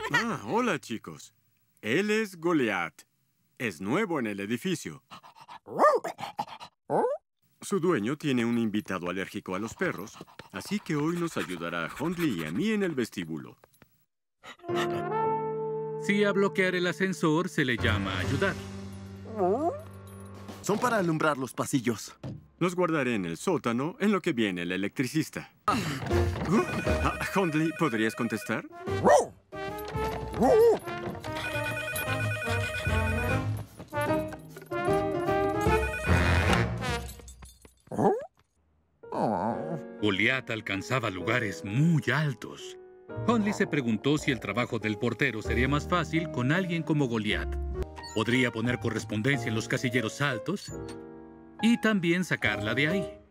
Hola, chicos. Él es Goliath. Es nuevo en el edificio. Su dueño tiene un invitado alérgico a los perros, así que hoy nos ayudará a Hundley y a mí en el vestíbulo. Si a bloquear el ascensor se le llama ayudar. Son para alumbrar los pasillos. Los guardaré en el sótano en lo que viene el electricista. Hundley, ¿podrías contestar? Goliath alcanzaba lugares muy altos. Hundley se preguntó si el trabajo del portero sería más fácil con alguien como Goliath. Podría poner correspondencia en los casilleros altos y también sacarla de ahí.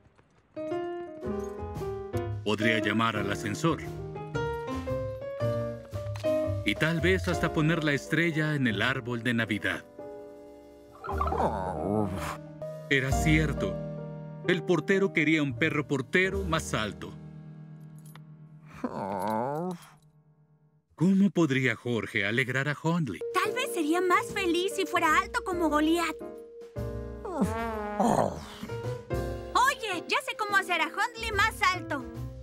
Podría llamar al ascensor. Y tal vez hasta poner la estrella en el árbol de Navidad. Era cierto. El portero quería un perro portero más alto. ¿Cómo podría Jorge alegrar a Hundley? Tal vez sería más feliz si fuera alto como Goliath. Oye, ya sé cómo hacer a Hundley más alto.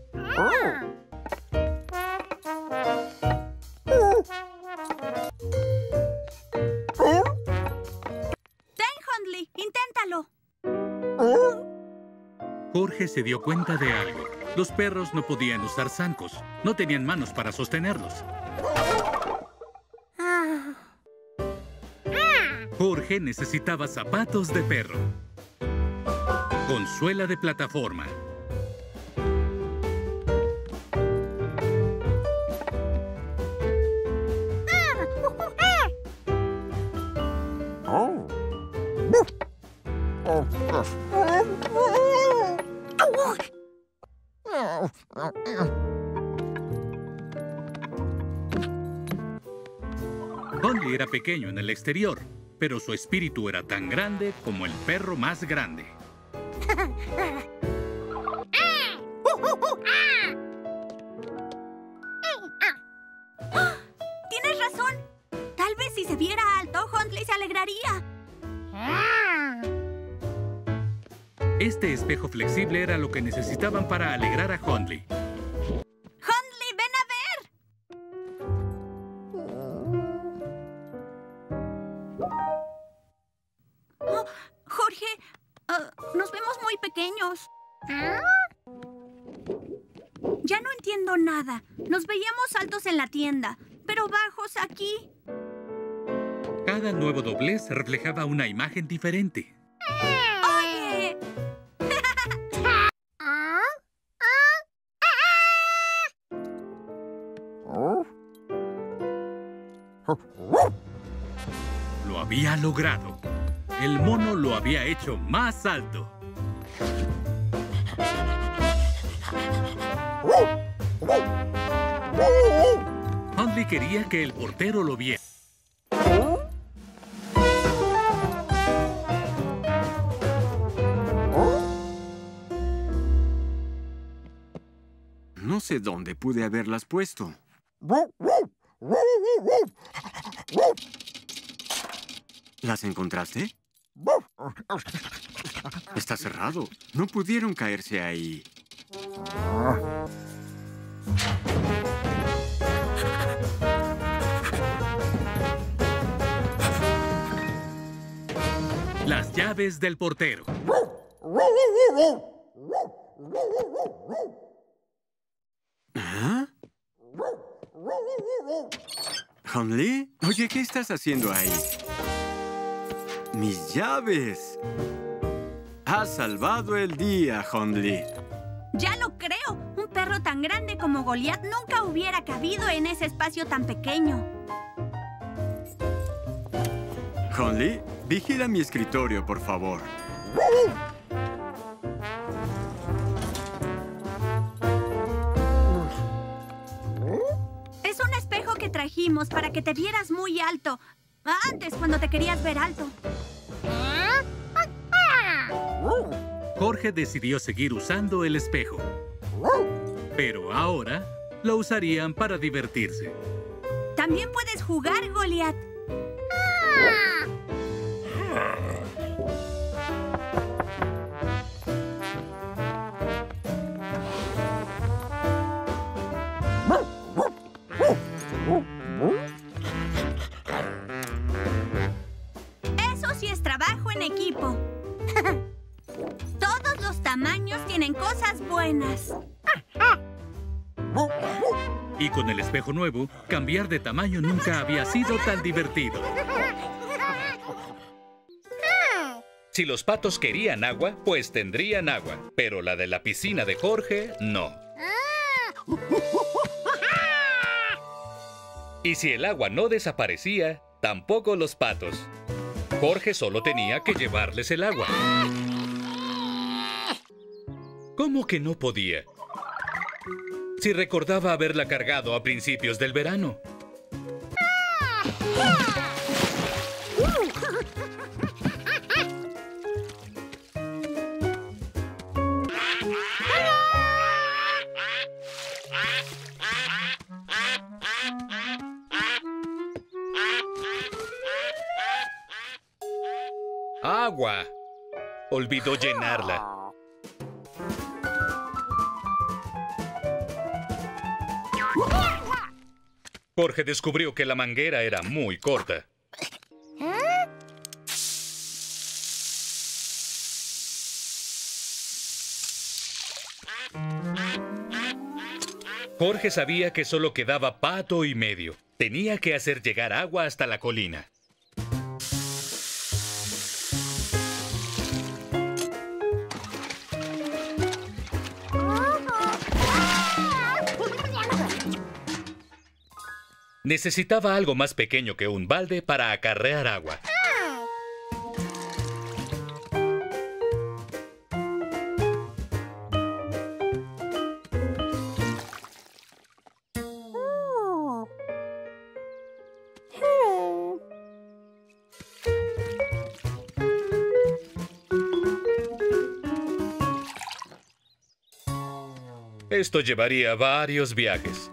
Ten, Hundley, inténtalo. Jorge se dio cuenta de algo. Los perros no podían usar zancos. No tenían manos para sostenerlos. Jorge necesitaba zapatos de perro. Con suela de plataforma. Hundley era pequeño en el exterior, pero su espíritu era tan grande como el perro más grande. Tienes razón. Tal vez si se viera alto, Hundley se alegraría. Este espejo flexible era lo que necesitaban para alegrar a Hundley. ¡Hundley, ven a ver! Oh, Jorge, nos vemos muy pequeños. Ya no entiendo nada. Nos veíamos altos en la tienda, pero bajos aquí. Cada nuevo doblez reflejaba una imagen diferente. ¡Oye! Lo había logrado. El mono lo había hecho más alto. Hundley quería que el portero lo viera. No sé dónde pude haberlas puesto. ¿Las encontraste? Está cerrado. No pudieron caerse ahí. Las llaves del portero. ¿Ah? ¿Hundley? Oye, ¿qué estás haciendo ahí? ¡Mis llaves! Has salvado el día, Hundley. Ya lo creo. Un perro tan grande como Goliath nunca hubiera cabido en ese espacio tan pequeño. Hundley, vigila mi escritorio, por favor. Es un espejo que trajimos para que te vieras muy alto. Antes, cuando te querías ver alto. Jorge decidió seguir usando el espejo. Pero ahora lo usarían para divertirse. También puedes jugar, Goliat. Eso sí es trabajo en equipo. Todos los tamaños tienen cosas buenas. Y con el espejo nuevo, cambiar de tamaño nunca había sido tan divertido. Si los patos querían agua, pues tendrían agua. Pero la de la piscina de Jorge, no. Y si el agua no desaparecía, tampoco los patos. Jorge solo tenía que llevarles el agua. ¿Cómo que no podía? Si recordaba haberla cargado a principios del verano. ¡Agua! Olvidó llenarla. Jorge descubrió que la manguera era muy corta. Jorge sabía que solo quedaba pato y medio. Tenía que hacer llegar agua hasta la colina. Necesitaba algo más pequeño que un balde para acarrear agua. Esto llevaría varios viajes.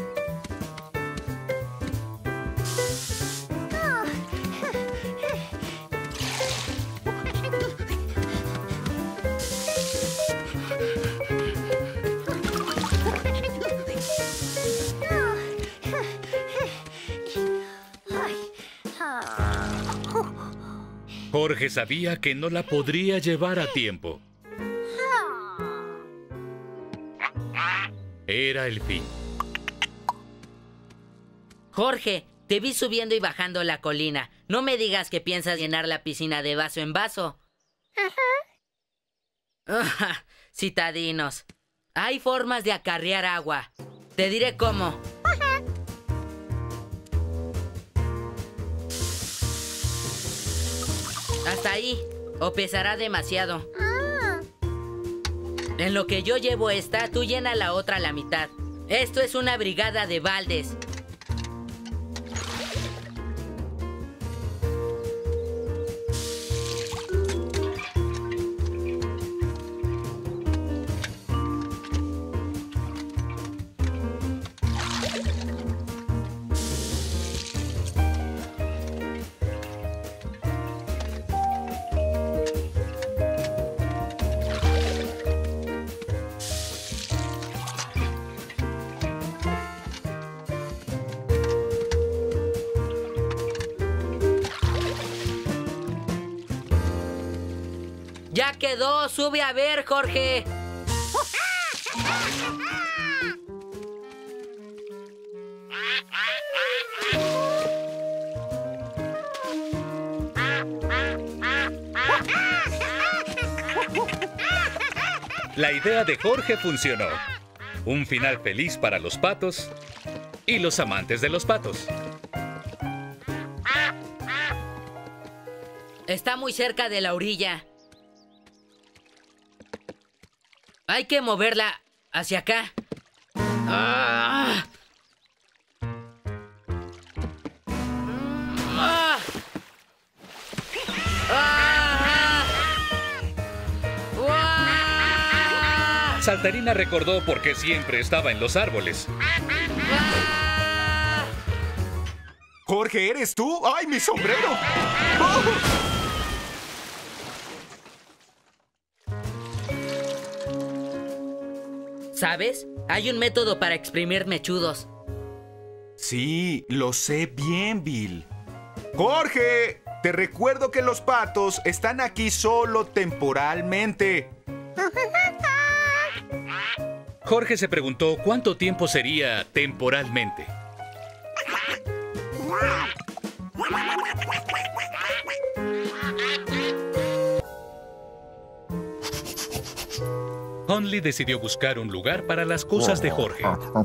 Jorge sabía que no la podría llevar a tiempo. Era el fin. Jorge, te vi subiendo y bajando la colina. No me digas que piensas llenar la piscina de vaso en vaso. Citadinos. Hay formas de acarrear agua. Te diré cómo. Hasta ahí, o pesará demasiado. En lo que yo llevo esta, tú llena la otra a la mitad. Esto es una brigada de baldes. ¡Ya quedó! ¡Sube a ver, Jorge! La idea de Jorge funcionó. Un final feliz para los patos y los amantes de los patos. Está muy cerca de la orilla. Hay que moverla hacia acá. ¡Ah! ¡Ah! ¡Ah! ¡Ah! Saltarina recordó por qué siempre estaba en los árboles. ¡Ah! Jorge, ¿eres tú? ¡Ay, mi sombrero! ¿Sabes? Hay un método para exprimir mechudos. Sí, lo sé bien, Bill. ¡Jorge! Te recuerdo que los patos están aquí solo temporalmente. Jorge se preguntó cuánto tiempo sería temporalmente. Hundley decidió buscar un lugar para las cosas de Jorge.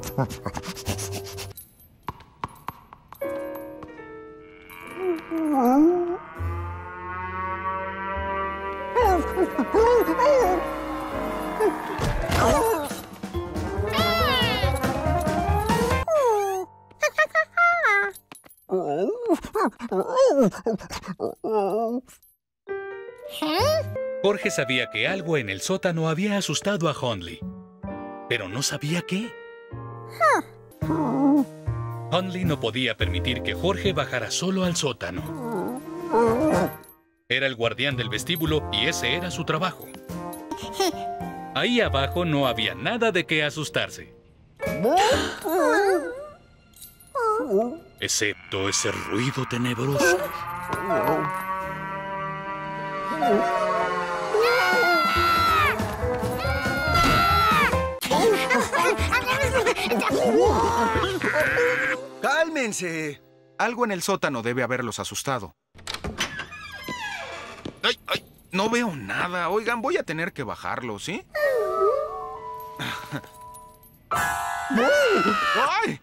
Jorge sabía que algo en el sótano había asustado a Hundley, pero no sabía qué. Hundley no podía permitir que Jorge bajara solo al sótano. Era el guardián del vestíbulo y ese era su trabajo. Ahí abajo no había nada de qué asustarse. Excepto ese ruido tenebroso. ¡Cálmense! Algo en el sótano debe haberlos asustado. ¡Ay, ay! No veo nada. Oigan, voy a tener que bajarlo, ¿sí? ¡Ay!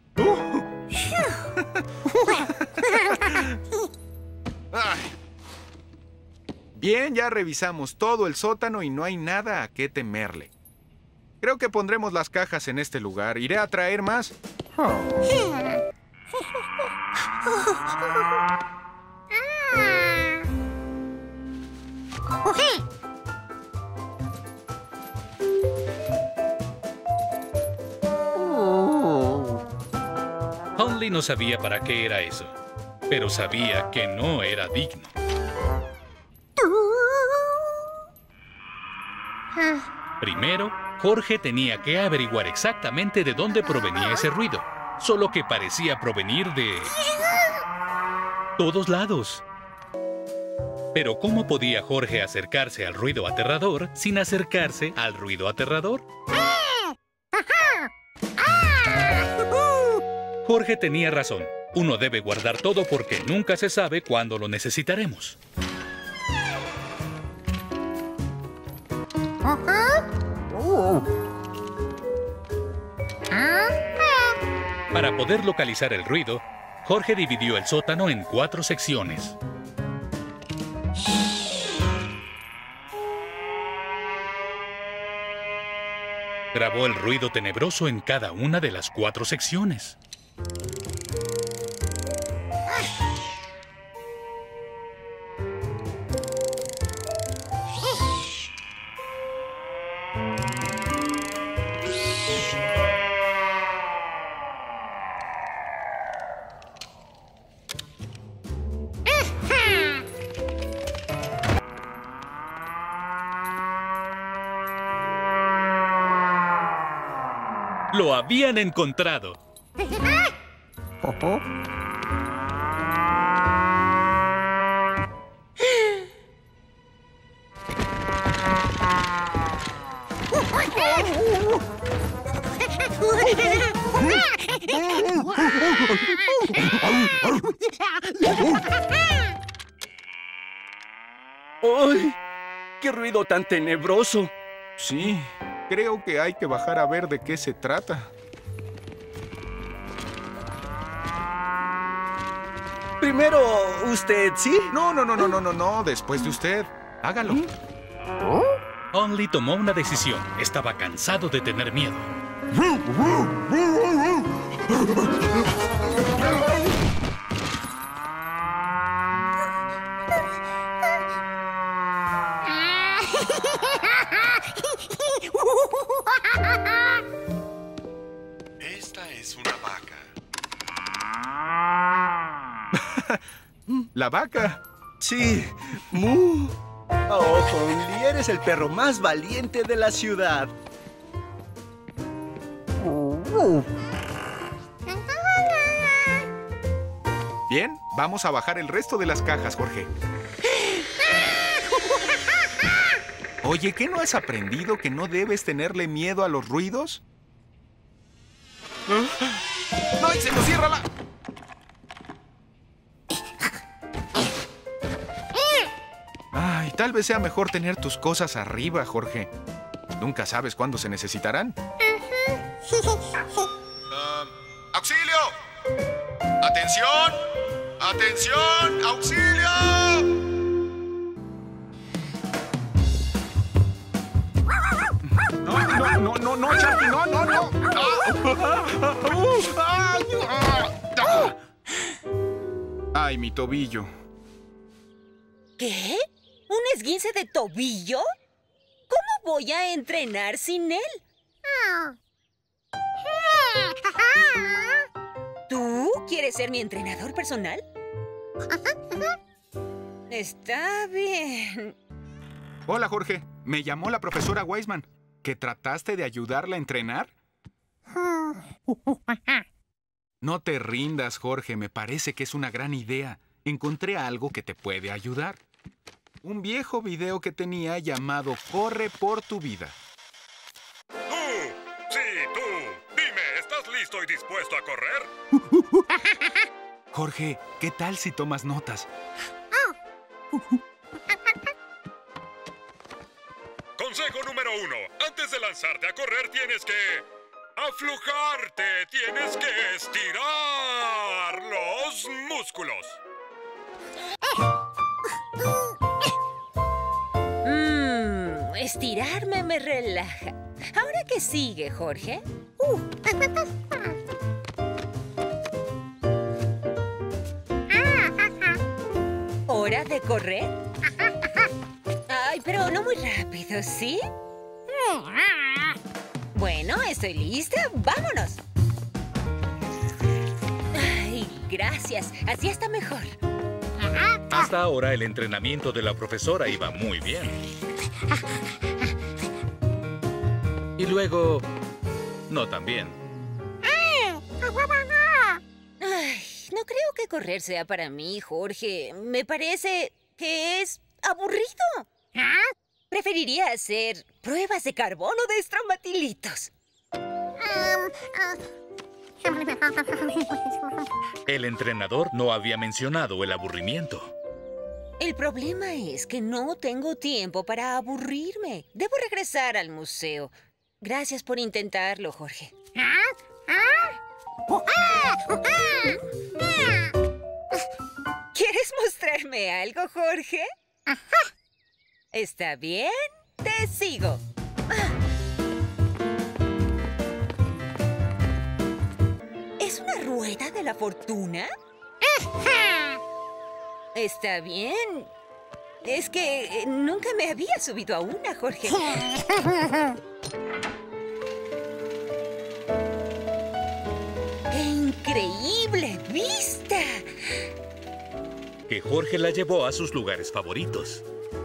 Ay. Bien, ya revisamos todo el sótano y no hay nada a qué temerle. Creo que pondremos las cajas en este lugar. Iré a traer más. Hundley no sabía para qué era eso, pero sabía que no era digno. Primero, Jorge tenía que averiguar exactamente de dónde provenía ese ruido, solo que parecía provenir de todos lados. Pero ¿cómo podía Jorge acercarse al ruido aterrador sin acercarse al ruido aterrador? Jorge tenía razón. Uno debe guardar todo porque nunca se sabe cuándo lo necesitaremos. Para poder localizar el ruido, Jorge dividió el sótano en 4 secciones. Grabó el ruido tenebroso en cada una de las 4 secciones. ¡Lo habían encontrado! ¡Ay! ¡Qué ruido tan tenebroso! Sí, creo que hay que bajar a ver de qué se trata. Primero, ¿usted sí? No. Después de usted. Hágalo. Hundley tomó una decisión. Estaba cansado de tener miedo. Esta es una vaca. La vaca. Sí, Mu. Oh, Honley, eres el perro más valiente de la ciudad. Bien, vamos a bajar el resto de las cajas, Jorge. Oye, ¿qué no has aprendido que no debes tenerle miedo a los ruidos? ¡No! ¡Se nos cierra la...! Ay, tal vez sea mejor tener tus cosas arriba, Jorge. Nunca sabes cuándo se necesitarán. ¡Auxilio! ¡Atención! ¡Atención! ¡Auxilio! No, Charlie, no. Ay, mi tobillo. ¿Qué? ¿Un esguince de tobillo? ¿Cómo voy a entrenar sin él? ¿Tú quieres ser mi entrenador personal? Está bien. Hola, Jorge. Me llamó la profesora Wiseman. ¿Que trataste de ayudarla a entrenar? No te rindas, Jorge. Me parece que es una gran idea. Encontré algo que te puede ayudar. Un viejo video que tenía llamado Corre por tu vida. ¡Tú! ¡Sí, tú! Dime, ¿estás listo y dispuesto a correr? Jorge, ¿qué tal si tomas notas? Consejo número 1. Antes de lanzarte a correr tienes que... aflojarte. Tienes que estirar los músculos. Estirarme me relaja. ¿Ahora qué sigue, Jorge? ¿Hora de correr? Ay, pero no muy rápido, ¿sí? Bueno, estoy lista. ¡Vámonos! Ay, gracias. Así está mejor. Hasta ahora el entrenamiento de la profesora iba muy bien. Y luego, no tan bien. Ay, no creo que correr sea para mí, Jorge. Me parece que es aburrido. Preferiría hacer pruebas de carbono de estromatilitos. El entrenador no había mencionado el aburrimiento. El problema es que no tengo tiempo para aburrirme. Debo regresar al museo. Gracias por intentarlo, Jorge. ¿Quieres mostrarme algo, Jorge? Está bien, te sigo. ¿Es una rueda de la fortuna? Está bien. Es que nunca me había subido a una, Jorge. ¡Qué increíble vista! Que Jorge la llevó a sus lugares favoritos.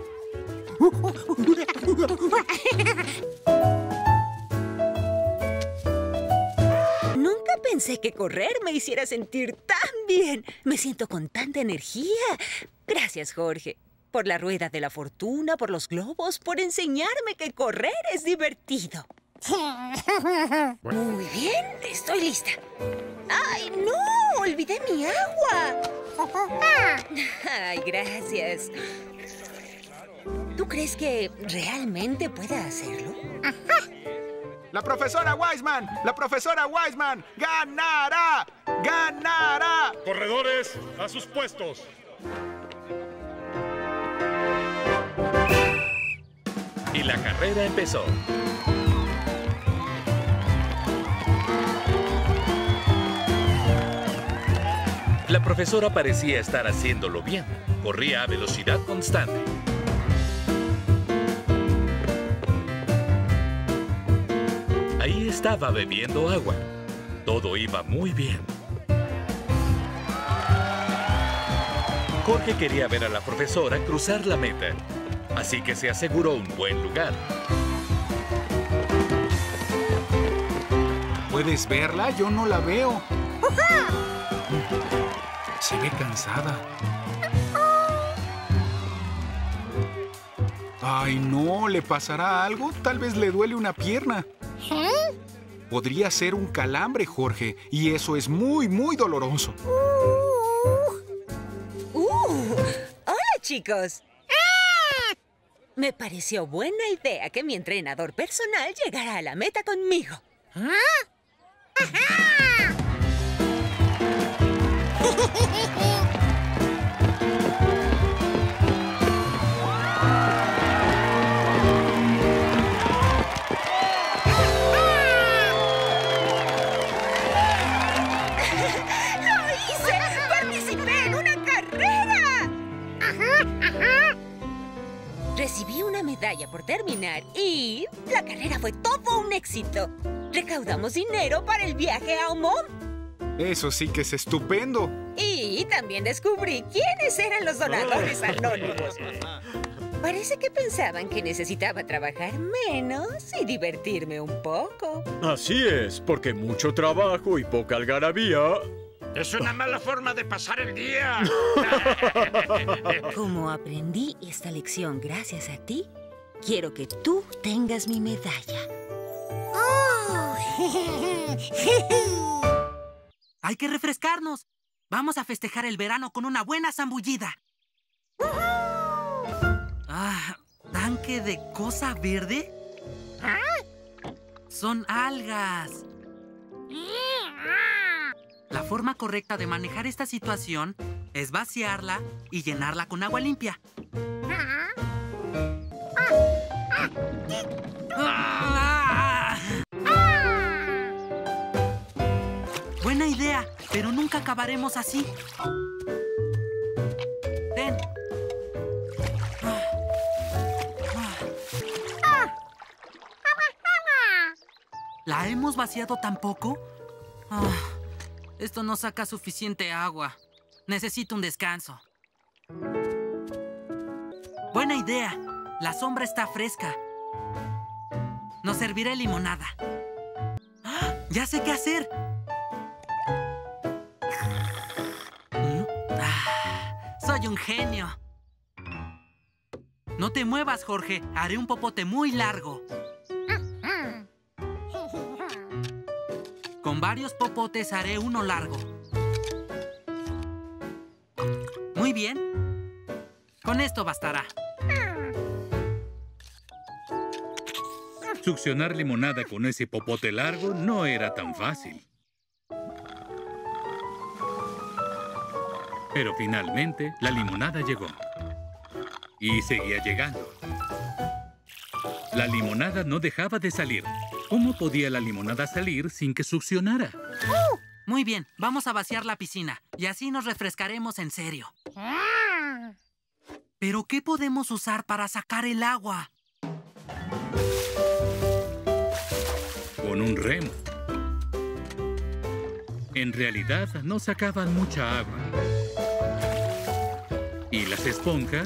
Nunca pensé que correr me hiciera sentir tan bien. Me siento con tanta energía. Gracias, Jorge. Por la rueda de la fortuna, por los globos, por enseñarme que correr es divertido. Muy bien, estoy lista. ¡Ay, no! ¡Olvidé mi agua! ¡Ay, gracias! ¿Tú crees que realmente pueda hacerlo? ¡La profesora Wiseman! ¡La profesora Wiseman! ¡Ganará! ¡Ganará! Corredores, a sus puestos. Y la carrera empezó. La profesora parecía estar haciéndolo bien. Corría a velocidad constante. Ahí estaba bebiendo agua. Todo iba muy bien. Jorge quería ver a la profesora cruzar la meta, así que se aseguró un buen lugar. ¿Puedes verla? Yo no la veo. Se ve cansada. Ay, no, ¿le pasará algo? Tal vez le duele una pierna. Podría ser un calambre, Jorge, y eso es muy, muy doloroso. ¡Hola, chicos! Me pareció buena idea que mi entrenador personal llegara a la meta conmigo. Recibí una medalla por terminar y la carrera fue todo un éxito. Recaudamos dinero para el viaje a Oman. Eso sí que es estupendo. Y también descubrí quiénes eran los donadores anónimos. Parece que pensaban que necesitaba trabajar menos y divertirme un poco. Así es, porque mucho trabajo y poca algarabía. Es una mala forma de pasar el día. Como aprendí esta lección gracias a ti, quiero que tú tengas mi medalla. Hay que refrescarnos. Vamos a festejar el verano con una buena zambullida. ¿Tanque de cosa verde? Son algas. La forma correcta de manejar esta situación es vaciarla y llenarla con agua limpia. Buena idea, pero nunca acabaremos así. Ten. ¿La hemos vaciado tampoco? Esto no saca suficiente agua. Necesito un descanso. Buena idea. La sombra está fresca. Nos serviré limonada. ¡Ya sé qué hacer! ¡Soy un genio! No te muevas, Jorge. Haré un popote muy largo. Con varios popotes haré uno largo. Muy bien. Con esto bastará. Succionar limonada con ese popote largo no era tan fácil. Pero finalmente, la limonada llegó. Y seguía llegando. La limonada no dejaba de salir. ¿Cómo podía la limonada salir sin que succionara? Muy bien, vamos a vaciar la piscina. Y así nos refrescaremos en serio. ¿Pero qué podemos usar para sacar el agua? Con un remo. En realidad, no sacaban mucha agua. ¿Y las esponjas?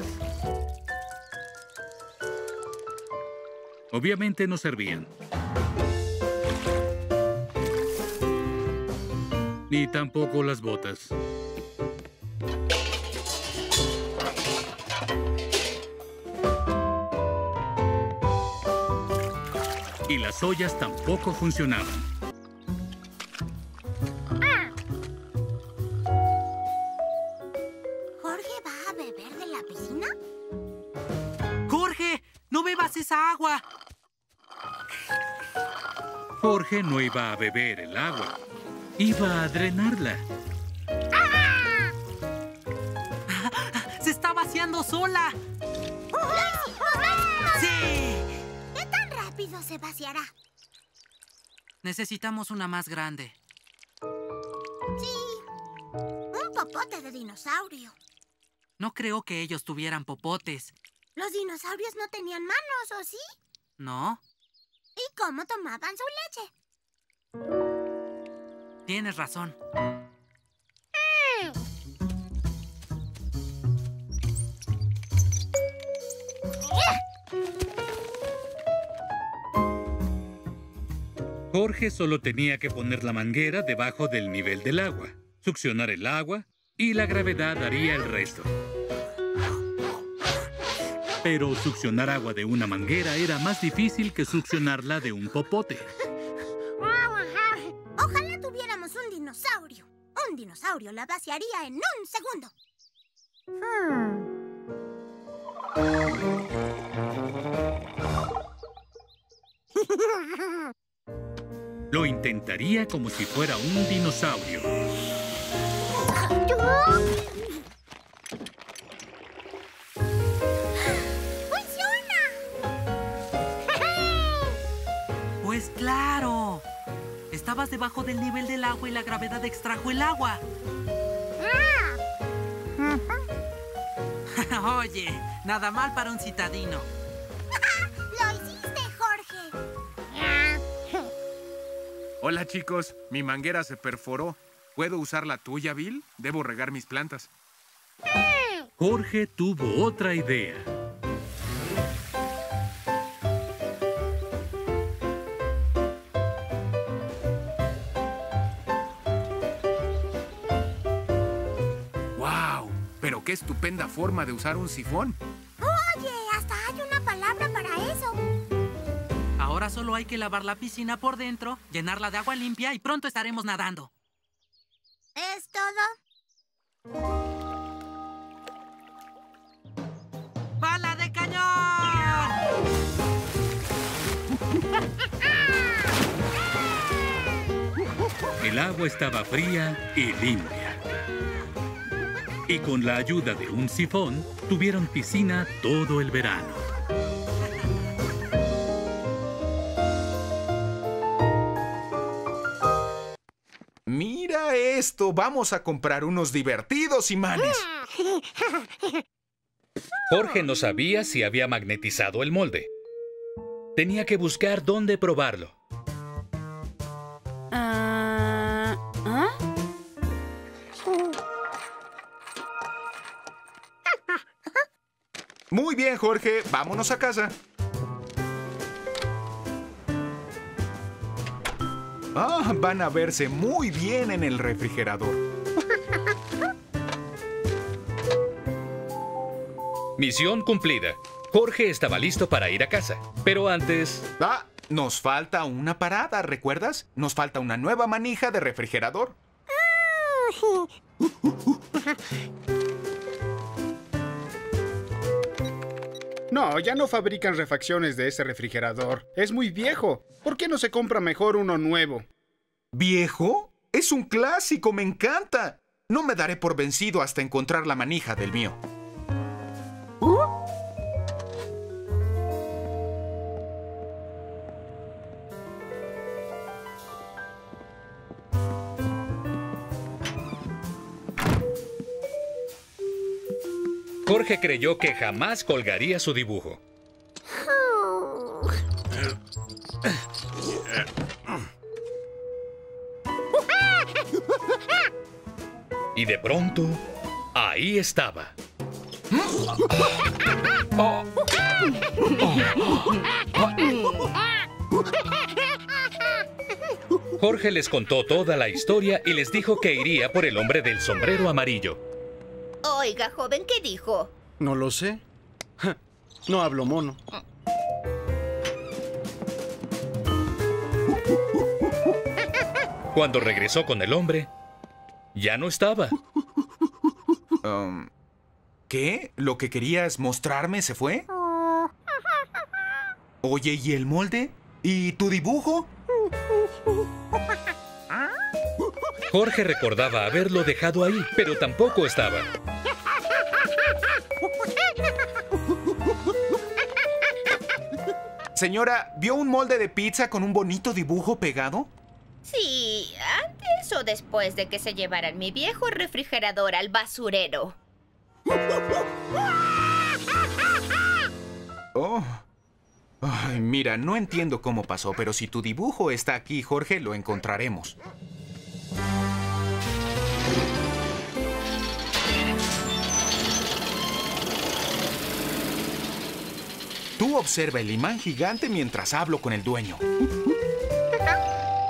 Obviamente no servían. Ni tampoco las botas. Y las ollas tampoco funcionaban. ¿Jorge va a beber de la piscina? ¡Jorge! ¡No bebas esa agua! Jorge no iba a beber el agua. Iba a drenarla. ¡Se está vaciando sola! ¡Sí! ¿Qué tan rápido se vaciará? Necesitamos una más grande. Sí. Un popote de dinosaurio. No creo que ellos tuvieran popotes. Los dinosaurios no tenían manos, ¿o sí? ¿No? ¿Y cómo tomaban su leche? Tienes razón. Jorge solo tenía que poner la manguera debajo del nivel del agua, succionar el agua y la gravedad haría el resto. Pero succionar agua de una manguera era más difícil que succionarla de un popote. Ojalá tuviéramos un dinosaurio. Un dinosaurio la vaciaría en un segundo. Lo intentaría como si fuera un dinosaurio. ¡Funciona! Pues claro. Estabas debajo del nivel del agua y la gravedad extrajo el agua. Oye, nada mal para un citadino. ¡Lo hiciste, Jorge! Hola, chicos. Mi manguera se perforó. ¿Puedo usar la tuya, Bill? Debo regar mis plantas. Jorge tuvo otra idea. ¡Wow! Pero qué estupenda forma de usar un sifón. Oye, hasta hay una palabra para eso. Ahora solo hay que lavar la piscina por dentro, llenarla de agua limpia y pronto estaremos nadando. ¿Es todo? ¡Bala de cañón! El agua estaba fría y limpia. Y con la ayuda de un sifón, tuvieron piscina todo el verano. ¡Mira esto! Vamos a comprar unos divertidos imanes. Jorge no sabía si había magnetizado el molde. Tenía que buscar dónde probarlo. Muy bien, Jorge. Vámonos a casa. Van a verse muy bien en el refrigerador. Misión cumplida. Jorge estaba listo para ir a casa. Pero antes... Nos falta una parada, ¿recuerdas? Nos falta una nueva manija de refrigerador. No, ya no fabrican refacciones de ese refrigerador. Es muy viejo. ¿Por qué no se compra mejor uno nuevo? ¿Viejo? Es un clásico, me encanta. No me daré por vencido hasta encontrar la manija del mío. Jorge creyó que jamás colgaría su dibujo. Y de pronto, ahí estaba. Jorge les contó toda la historia y les dijo que iría por el hombre del sombrero amarillo. Oiga, joven, ¿qué dijo? No lo sé. No hablo mono. Cuando regresó con el hombre, ya no estaba. ¿Qué? ¿Lo que querías mostrarme se fue? Oye, ¿y el molde? ¿Y tu dibujo? Jorge recordaba haberlo dejado ahí, pero tampoco estaba. Señora, ¿vio un molde de pizza con un bonito dibujo pegado? Sí, antes o después de que se llevaran mi viejo refrigerador al basurero. Oh. Ay, mira, no entiendo cómo pasó, pero si tu dibujo está aquí, Jorge, lo encontraremos. Tú observa el imán gigante mientras hablo con el dueño.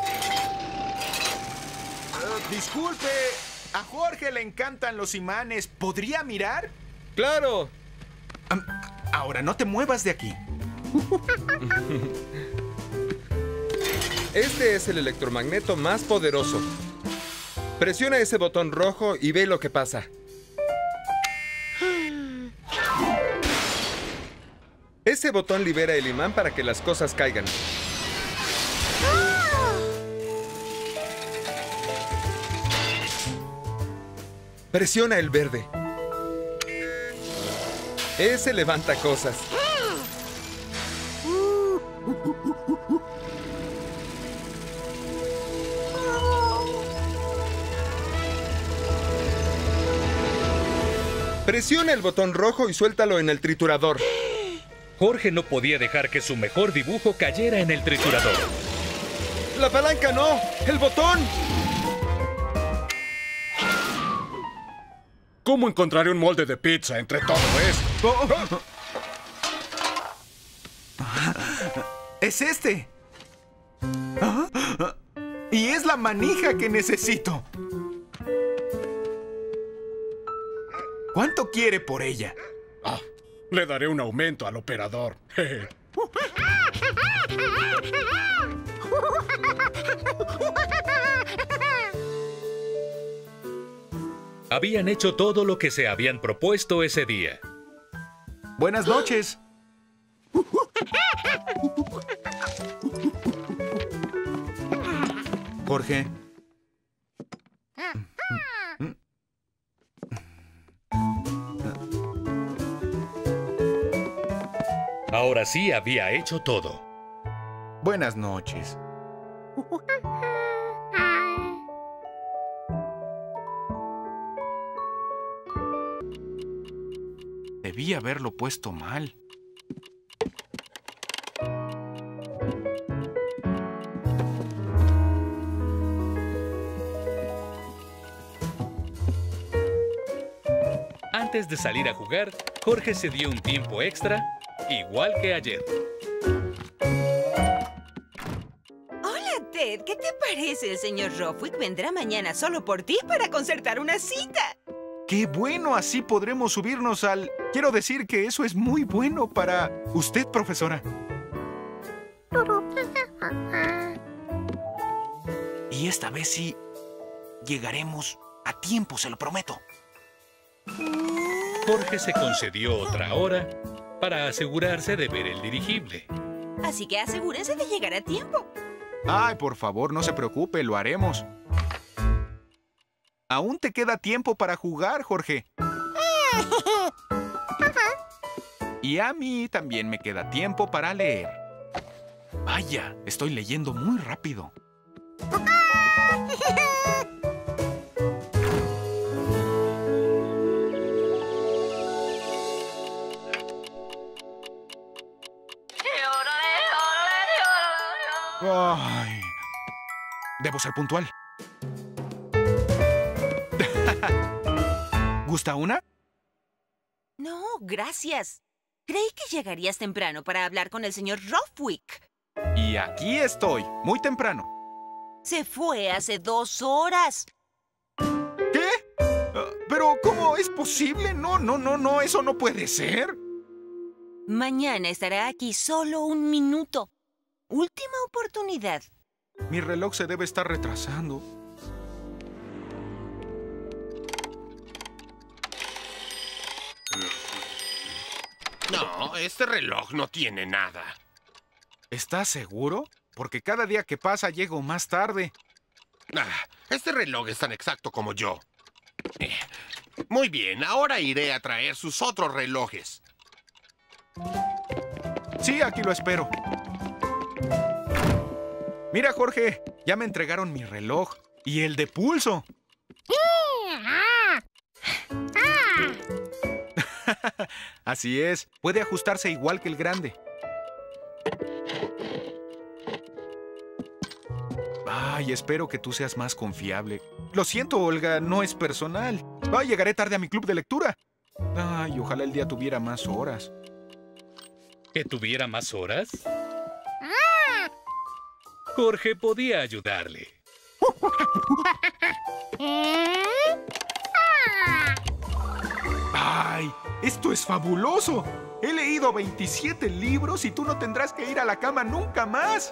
Disculpe, a Jorge le encantan los imanes. ¿Podría mirar? ¡Claro! Ahora no te muevas de aquí. Este es el electromagneto más poderoso. Presiona ese botón rojo y ve lo que pasa. Ese botón libera el imán para que las cosas caigan. Presiona el verde. Ese levanta cosas. Presiona el botón rojo y suéltalo en el triturador. Jorge no podía dejar que su mejor dibujo cayera en el triturador. ¡La palanca no! ¡El botón! ¿Cómo encontraré un molde de pizza entre todo esto? ¡Es este! Y es la manija que necesito. ¿Cuánto quiere por ella? Le daré un aumento al operador. Habían hecho todo lo que se habían propuesto ese día. Buenas noches. Jorge. Ahora sí había hecho todo. Buenas noches. Debí haberlo puesto mal. Antes de salir a jugar, Jorge se dio un tiempo extra, igual que ayer. Hola, Ted. ¿Qué te parece? El señor Roughwick vendrá mañana solo por ti para concertar una cita. ¡Qué bueno! Así podremos subirnos al... Quiero decir que eso es muy bueno para usted, profesora. Y esta vez sí llegaremos a tiempo, se lo prometo. Jorge se concedió otra hora para asegurarse de ver el dirigible. Así que asegúrense de llegar a tiempo. Ay, por favor, no se preocupe, lo haremos. Aún te queda tiempo para jugar, Jorge. Y a mí también me queda tiempo para leer. Vaya, estoy leyendo muy rápido. Ay, debo ser puntual. ¿Gusta una? No, gracias. Creí que llegarías temprano para hablar con el señor Roughwick. Y aquí estoy, muy temprano. Se fue hace 2 horas. ¿Qué? ¿Pero cómo es posible? No, eso no puede ser. Mañana estará aquí solo 1 minuto. Última oportunidad. Mi reloj se debe estar retrasando. No, este reloj no tiene nada. ¿Estás seguro? Porque cada día que pasa llego más tarde. Este reloj es tan exacto como yo. Muy bien, ahora iré a traer sus otros relojes. Sí, aquí lo espero. Mira, Jorge, ya me entregaron mi reloj y el de pulso. Así es, puede ajustarse igual que el grande. Ay, espero que tú seas más confiable. Lo siento, Olga, no es personal. Llegaré tarde a mi club de lectura. Ay, ojalá el día tuviera más horas. ¿Que tuviera más horas? Jorge podía ayudarle. ¡Ay! ¡Esto es fabuloso! He leído 27 libros y tú no tendrás que ir a la cama nunca más.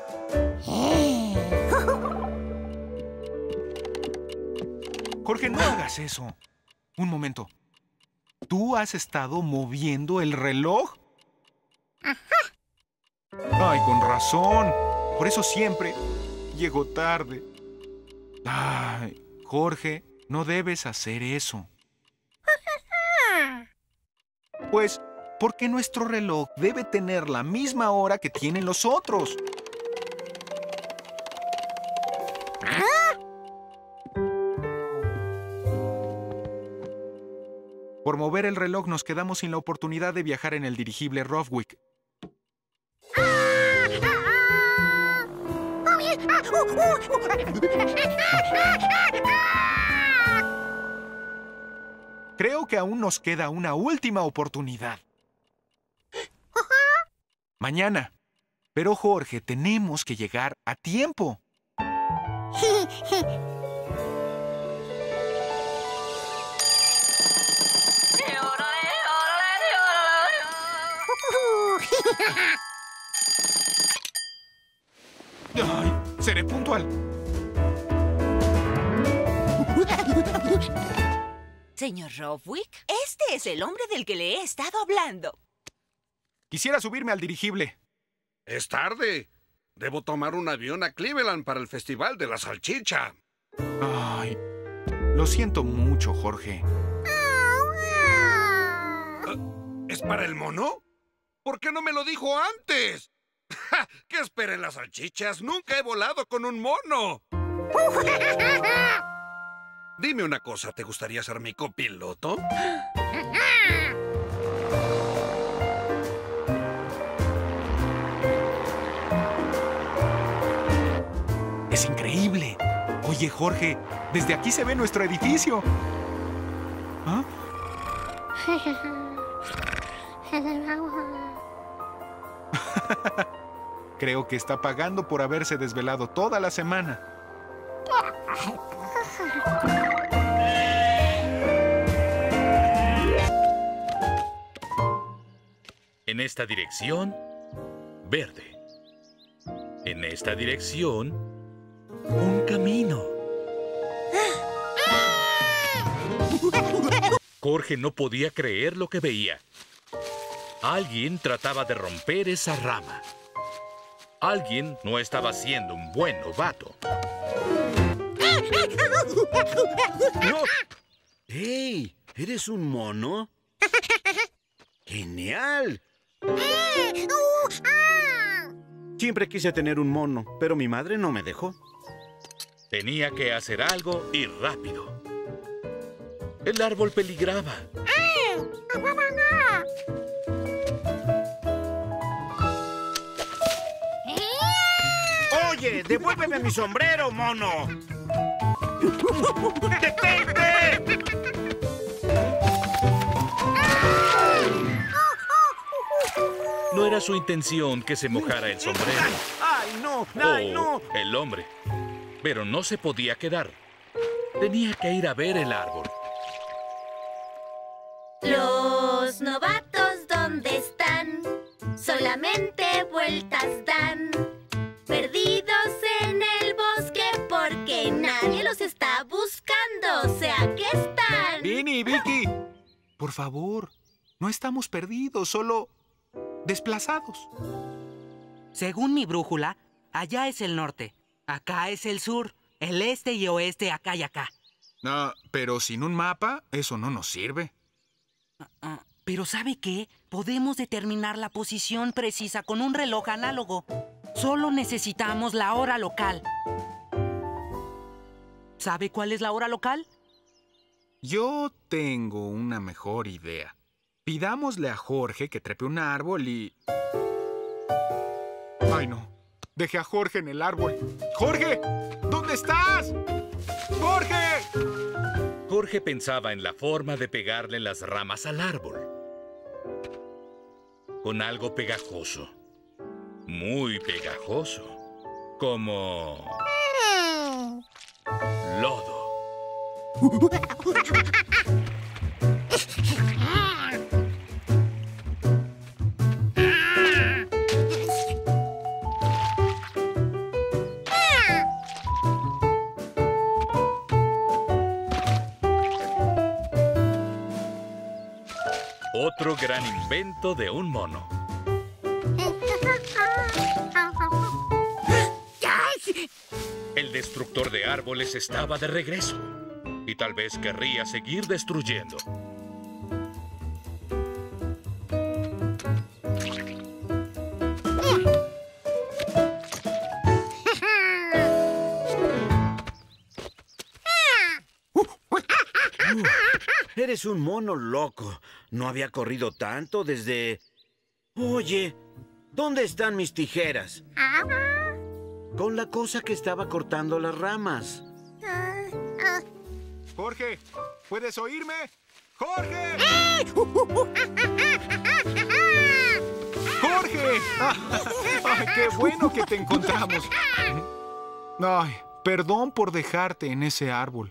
Jorge, no hagas eso. Un momento. ¿Tú has estado moviendo el reloj? Ay, con razón. Por eso siempre llego tarde. Ay, Jorge, no debes hacer eso. Pues, porque nuestro reloj debe tener la misma hora que tienen los otros. Por mover el reloj nos quedamos sin la oportunidad de viajar en el dirigible Rovwick. Creo que aún nos queda una última oportunidad. Mañana. Pero Jorge, tenemos que llegar a tiempo. Ay, seré puntual. Señor Rovwick, este es el hombre del que le he estado hablando. Quisiera subirme al dirigible. Es tarde. Debo tomar un avión a Cleveland para el Festival de la Salchicha. Ay, lo siento mucho, Jorge. ¿Es para el mono? ¿Por qué no me lo dijo antes? ¿Qué esperan las salchichas? Nunca he volado con un mono. Dime una cosa, ¿te gustaría ser mi copiloto? Es increíble. Oye, Jorge, desde aquí se ve nuestro edificio. ¿Ah? Creo que está pagando por haberse desvelado toda la semana. En esta dirección, verde. En esta dirección, un camino. Jorge no podía creer lo que veía. Alguien trataba de romper esa rama. Alguien no estaba siendo un buen novato. ¡No! ¡Hey! ¿Eres un mono? ¡Genial! Siempre quise tener un mono, pero mi madre no me dejó. Tenía que hacer algo y rápido. El árbol peligraba. ¡Oye! ¡Devuélveme mi sombrero, mono! ¡Detente! No era su intención que se mojara el sombrero. ¡Ay, no! ¡Ay, no! El hombre. Pero no se podía quedar. Tenía que ir a ver el árbol. Los novatos, ¿dónde están? Solamente vueltas dan. Perdidos en el bosque porque nadie los está buscando. O sea, ¿qué están? Vinny y Vicky, por favor, no estamos perdidos, solo desplazados. Según mi brújula, allá es el norte, acá es el sur, el este y oeste acá y acá. No, pero sin un mapa, eso no nos sirve. Pero ¿sabe qué? Podemos determinar la posición precisa con un reloj análogo. Solo necesitamos la hora local. ¿Sabe cuál es la hora local? Yo tengo una mejor idea. Pidámosle a Jorge que trepe un árbol y... ¡Ay, no! Dejé a Jorge en el árbol. ¡Jorge! ¿Dónde estás? ¡Jorge! Jorge pensaba en la forma de pegarle las ramas al árbol. Con algo pegajoso. Muy pegajoso. Como... lodo. Otro gran invento de un mono. El destructor de árboles estaba de regreso. Y tal vez querría seguir destruyendo. Eres un mono loco. No había corrido tanto desde... Oye, ¿dónde están mis tijeras? Con la cosa que estaba cortando las ramas. Jorge, ¿puedes oírme? ¡Jorge! ¡Jorge! ¡Ay, qué bueno que te encontramos! Ay, perdón por dejarte en ese árbol.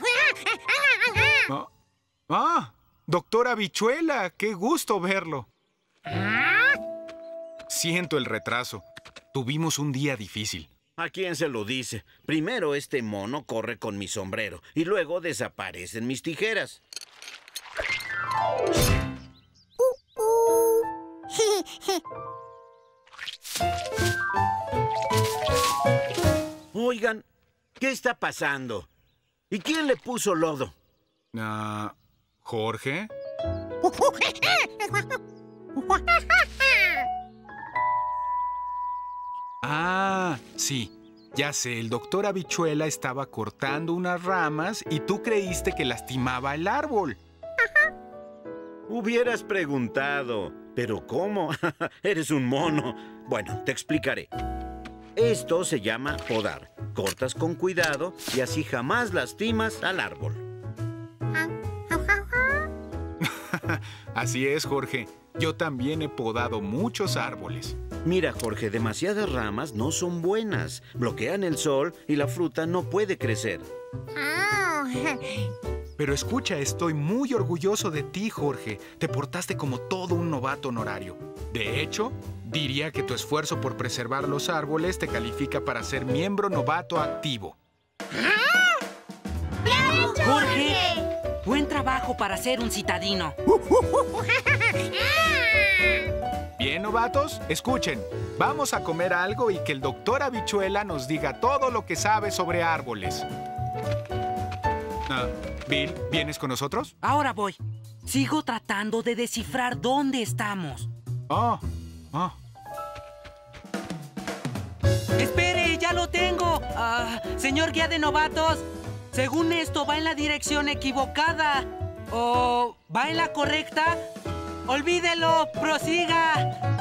Doctora Habichuela, qué gusto verlo. Siento el retraso. Tuvimos un día difícil. ¿A quién se lo dice? Primero este mono corre con mi sombrero y luego desaparecen mis tijeras. Oigan, ¿qué está pasando? ¿Y quién le puso lodo? ¿Jorge? Sí. Ya sé, el doctor Habichuela estaba cortando unas ramas y tú creíste que lastimaba el árbol. Hubieras preguntado. ¿Pero cómo? Eres un mono. Bueno, te explicaré. Esto se llama podar. Cortas con cuidado y así jamás lastimas al árbol. Así es, Jorge. Yo también he podado muchos árboles. Mira, Jorge, demasiadas ramas no son buenas. Bloquean el sol y la fruta no puede crecer. Pero escucha, estoy muy orgulloso de ti, Jorge. Te portaste como todo un novato honorario. De hecho, diría que tu esfuerzo por preservar los árboles te califica para ser miembro novato activo. ¡Jorge! Buen trabajo para ser un citadino. Bien, novatos, escuchen. Vamos a comer algo y que el doctor Habichuela nos diga todo lo que sabe sobre árboles. Bill, ¿vienes con nosotros? Ahora voy. Sigo tratando de descifrar dónde estamos. ¡Espere! ¡Ya lo tengo! Señor guía de novatos, según esto va en la dirección equivocada. ¿O va en la correcta? ¡Olvídelo! ¡Prosiga!